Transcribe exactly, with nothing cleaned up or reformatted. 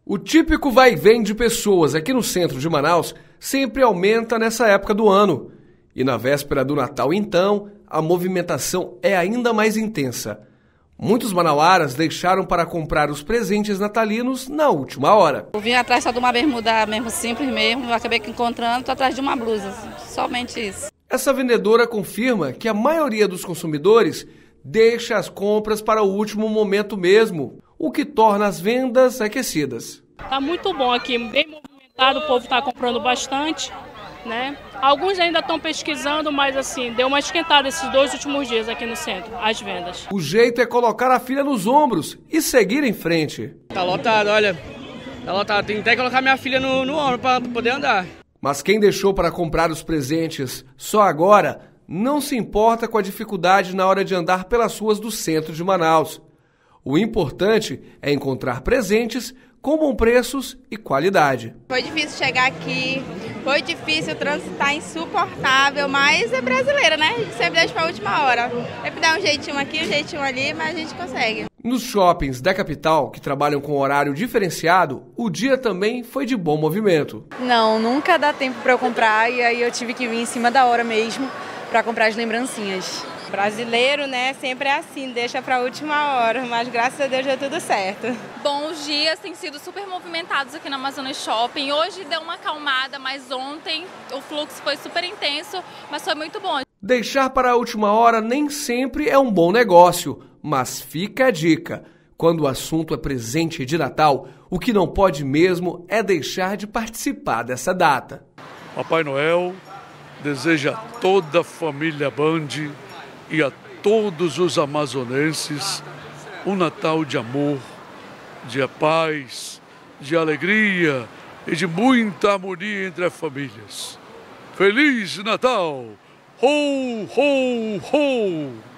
O típico vai e vem de pessoas aqui no centro de Manaus sempre aumenta nessa época do ano. E na véspera do Natal, então, a movimentação é ainda mais intensa. Muitos manauaras deixaram para comprar os presentes natalinos na última hora. Eu vim atrás só de uma bermuda mesmo, simples mesmo, eu acabei encontrando, estou atrás de uma blusa, somente isso. Essa vendedora confirma que a maioria dos consumidores deixa as compras para o último momento mesmo, o que torna as vendas aquecidas. Está muito bom aqui, bem movimentado, o povo está comprando bastante, né? Alguns ainda estão pesquisando, mas assim, deu uma esquentada esses dois últimos dias aqui no centro, as vendas. O jeito é colocar a filha nos ombros e seguir em frente. Tá lotado, olha, tá lotado, tem até que colocar minha filha no, no ombro para poder andar. Mas quem deixou para comprar os presentes só agora não se importa com a dificuldade na hora de andar pelas ruas do centro de Manaus. O importante é encontrar presentes com bons preços e qualidade. Foi difícil chegar aqui, foi difícil, o trânsito está insuportável, mas é brasileira, né? A gente sempre deixa para a última hora. Sempre dá um jeitinho aqui, um jeitinho ali, mas a gente consegue. Nos shoppings da capital, que trabalham com horário diferenciado, o dia também foi de bom movimento. Não, nunca dá tempo para eu comprar e aí eu tive que vir em cima da hora mesmo para comprar as lembrancinhas. Brasileiro, né, sempre é assim, deixa para a última hora, mas graças a Deus deu tudo certo. Bom, os dias têm sido super movimentados aqui no Amazonas Shopping. Hoje deu uma acalmada, mas ontem o fluxo foi super intenso, mas foi muito bom. Deixar para a última hora nem sempre é um bom negócio, mas fica a dica. Quando o assunto é presente de Natal, o que não pode mesmo é deixar de participar dessa data. Papai Noel deseja a toda a família Band e a todos os amazonenses um Natal de amor, de paz, de alegria e de muita harmonia entre as famílias. Feliz Natal! Ho, ho, ho!